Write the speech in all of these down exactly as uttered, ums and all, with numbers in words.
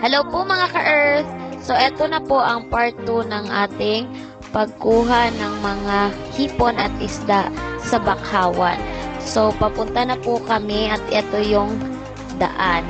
Hello po mga ka-Earth! So, eto na po ang part two ng ating pagkuha ng mga hipon at isda sa bakhawan. So, papunta na po kami at eto yung daan.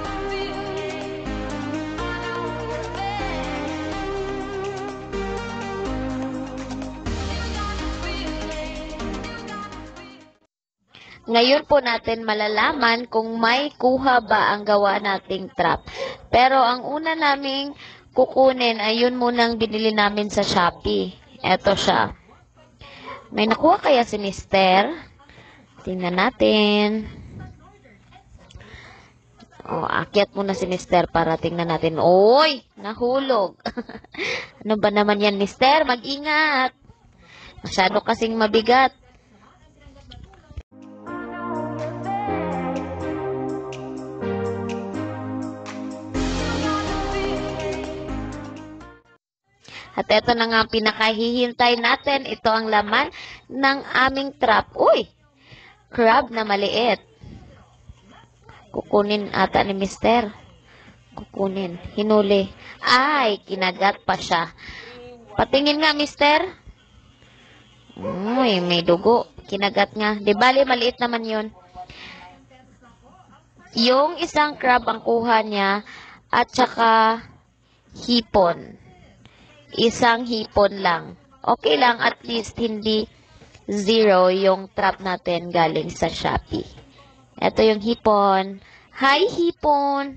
Ngayon po natin malalaman kung may kuha ba ang gawa nating trap. Pero ang una naming kukunin ay yun munang binili namin sa Shopee. Eto siya. May nakuha kaya si Mister? Tingnan natin. O, akyat muna si Mister para tingnan natin. Oy! Nahulog. Ano ba naman yan, Mister? Mag-ingat. Masyado kasing mabigat. At ito na nga ang pinakahihintay natin. Ito ang laman ng aming trap. Uy! Crab na maliit. Kukunin ata ni Mister. Kukunin. Hinuli. Ay! Kinagat pa siya. Patingin nga, Mister. Uy, may dugo. Kinagat nga. Di bali, maliit naman yun. Yung isang crab ang kuha niya at saka hipon. Isang hipon lang. Okay lang, at least hindi zero yung trap natin galing sa Shopee. Ito yung hipon. Hi, hipon!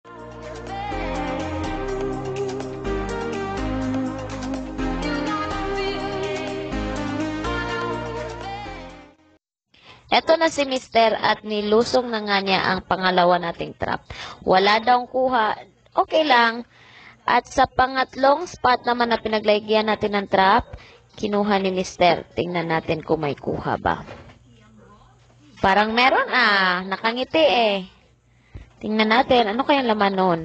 Ito na si Mister at nilusong na nga niya ang pangalawa nating trap. Wala daw kuha. Okay lang. At sa pangatlong spot naman na pinaglagyan natin ng trap, kinuha ni Mister. Tingnan natin kung may kuha ba. Parang meron ah. Nakangiti eh. Tingnan natin. Ano kayang laman nun?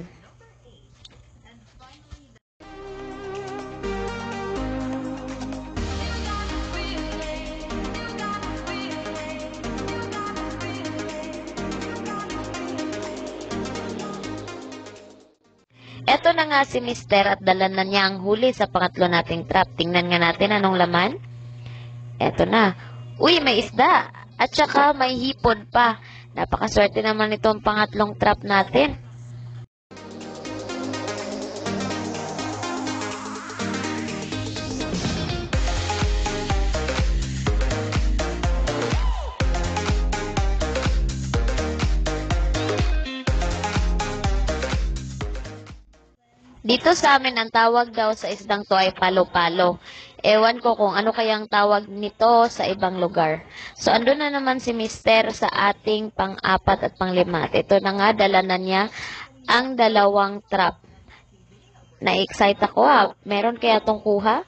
Eto na nga si Mister at dala na niya ang huli sa pangatlo nating trap. Tingnan nga natin anong laman. Eto na. Uy, may isda. At saka may hipon pa. Napakaswerte naman itong pangatlong trap natin. Dito sa amin, ang tawag daw sa isdang to ay palo-palo. Ewan ko kung ano kayang tawag nito sa ibang lugar. So, andun na naman si Mister sa ating pang-apat at pang-lima. Ito na nga, dala na niya ang dalawang trap. Na-excite ako ah. Meron kaya tong kuha?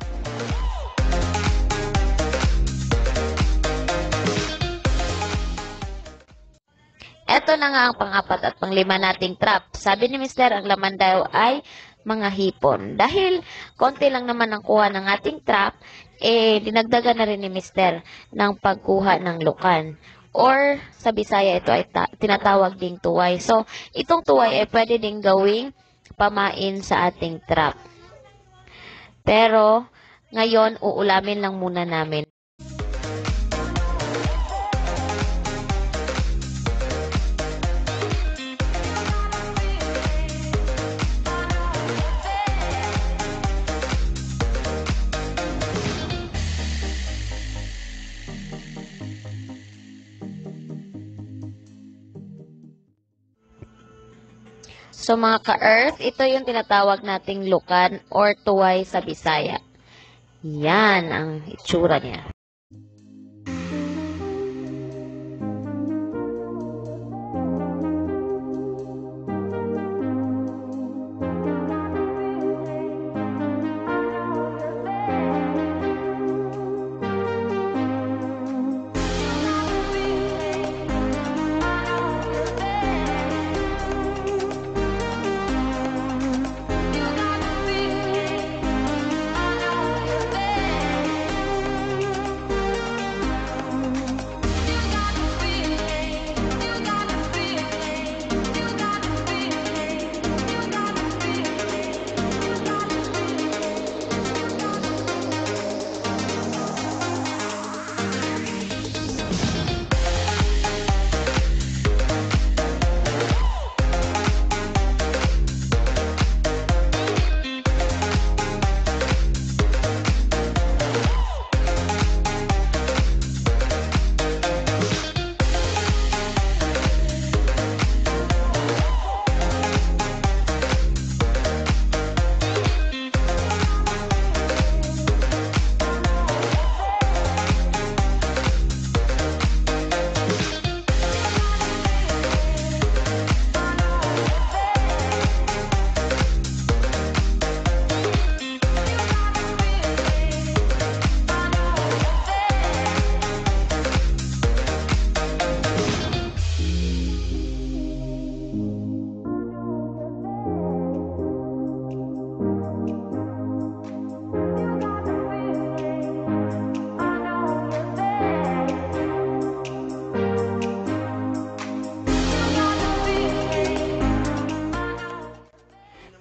Ito na nga ang pang-apat at pang-lima nating trap. Sabi ni Mister, ang laman daw ay mga hipon. Dahil konti lang naman ang kuha ng ating trap, eh, dinagdagan na rin ni Mister ng pagkuha ng lukan. Or, sa Bisaya, ito ay tinatawag ding tuway. So, itong tuway ay pwede ding gawing pamain sa ating trap. Pero, ngayon, uulamin lang muna namin. So, mga ka-Earth, ito yung tinatawag nating lukan or tuway sa Bisaya. Yan ang itsura niya.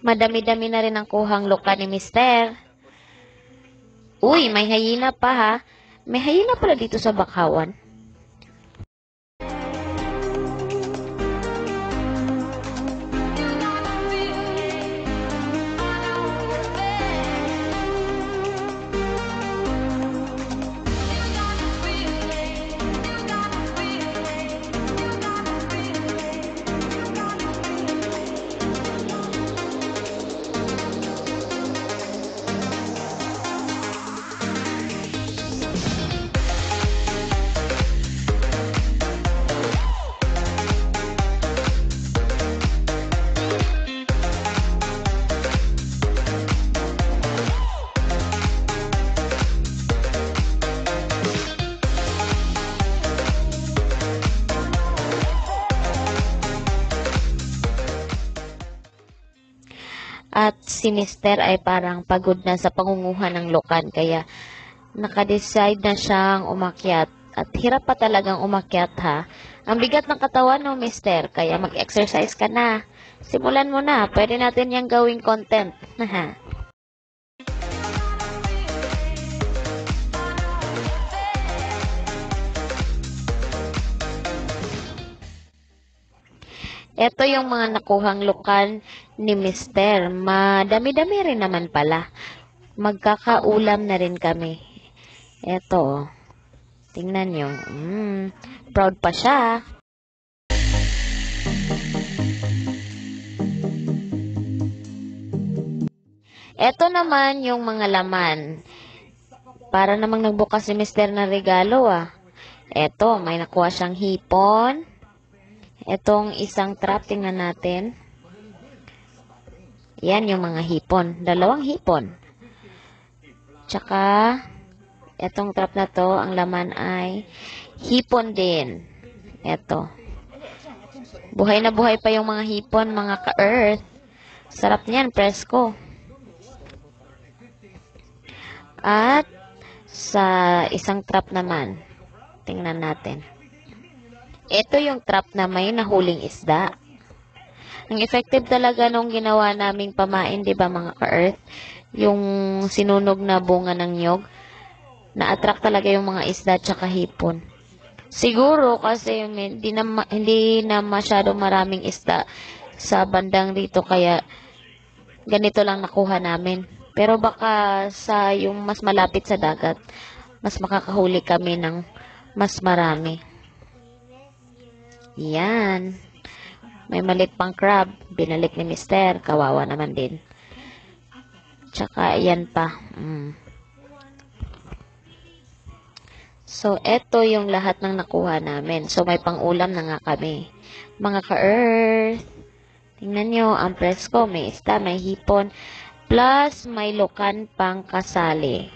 Madami-dami na rin ang kuhang luka ni mister. Uy, may hayina pa ha. May hayina pala dito sa bakawan. At si mister ay parang pagod na sa pangunguha ng lukan, kaya nakadecide na siyang umakyat. At hirap pa talagang umakyat ha. Ang bigat ng katawan no, mister, kaya mag-exercise ka na. Simulan mo na, pwede natin yung gawing content. Ito yung mga nakuhang lukan ni mister. Madami-dami rin naman pala. Magkakaulam na rin kami. Ito. Tingnan nyo. Mm, proud pa siya. Ito naman yung mga laman. Para namang nagbukas si mister na regalo ah. Ito, may nakuha siyang hipon. Itong isang trap, tingnan natin. Yan yung mga hipon. Dalawang hipon. Tsaka, itong trap na to, ang laman ay hipon din. Ito. Buhay na buhay pa yung mga hipon, mga ka-earth. Sarap niyan, presko. At, sa isang trap naman, tingnan natin. Ito yung trap na may nahuling isda. Ang effective talaga nung ginawa naming pamain, di ba mga ka-earth? Yung sinunog na bunga ng nyog. Na-attract talaga yung mga isda tsaka hipon. Siguro kasi hindi na, hindi na masyadong maraming isda sa bandang dito, kaya ganito lang nakuha namin. Pero baka sa yung mas malapit sa dagat, mas makakahuli kami ng mas marami. Yan. May malit pang crab. Binalik ni mister. Kawawa naman din. Tsaka, yan pa. Mm. So, eto yung lahat ng nakuha namin. So, may pang-ulam na nga kami. Mga ka-earth. Tingnan nyo, ang presko. May isda, may hipon. Plus, may lukan pang kasali.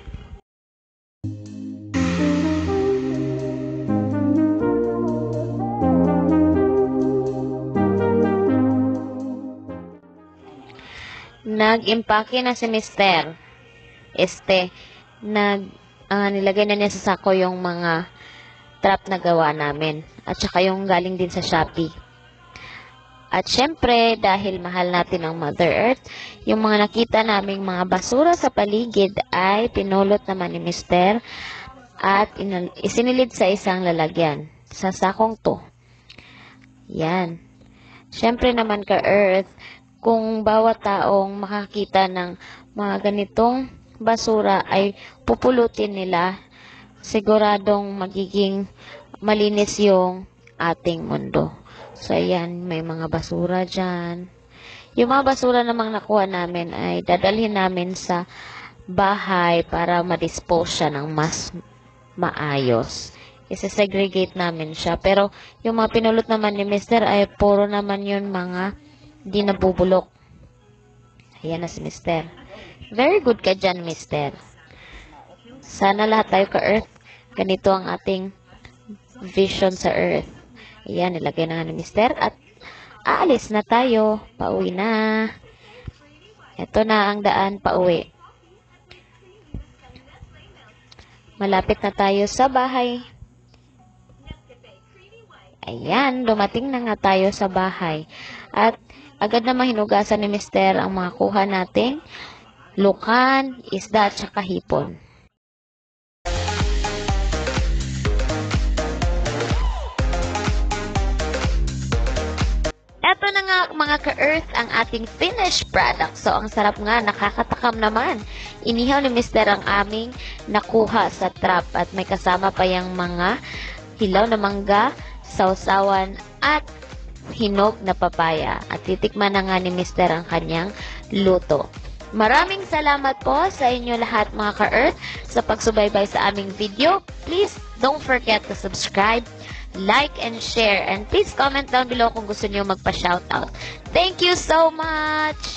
Nag-impake na si mister. Este, nag, uh, nilagay na niya sa sako yung mga trap na gawa namin. At saka yung galing din sa Shopee. At syempre, dahil mahal natin ang Mother Earth, yung mga nakita naming mga basura sa paligid ay pinulot naman ni mister at isinilid sa isang lalagyan. Sa sakong to. Yan. Syempre naman ka-Earth, kung bawat taong makakita ng mga ganitong basura ay pupulutin nila, siguradong magiging malinis yung ating mundo. So, ayan, may mga basura dyan. Yung mga basura namang nakuha namin ay dadalhin namin sa bahay para ma-dispose siya ng mas maayos. Isa-segregate namin siya. Pero, yung mga pinulot naman ni mister ay puro naman yun mga di nabubulok. Ayan na si mister. Very good ka dyan, mister. Sana lahat tayo ka-earth. Ganito ang ating vision sa earth. Ayan, nilagay na nga ni mister. At aalis na tayo. Pauwi na. Ito na ang daan pauwi. Malapit na tayo sa bahay. Ayan, dumating na nga tayo sa bahay. At Agad na mahinugasan ni mister ang mga kuha nating lukan, isda, at saka hipon. Eto na nga mga ka-earth ang ating finished product. So, ang sarap nga, nakakatakam naman. Inihaw ni mister ang aming nakuha sa trap at may kasama pa yung mga hilaw na mangga, sausawan at hinog na papaya. At titikman na nga ni mister ang kanyang luto. Maraming salamat po sa inyo lahat mga ka-earth sa pagsubaybay sa aming video. Please don't forget to subscribe, like, and share. And please comment down below kung gusto niyo magpa-shoutout. Thank you so much!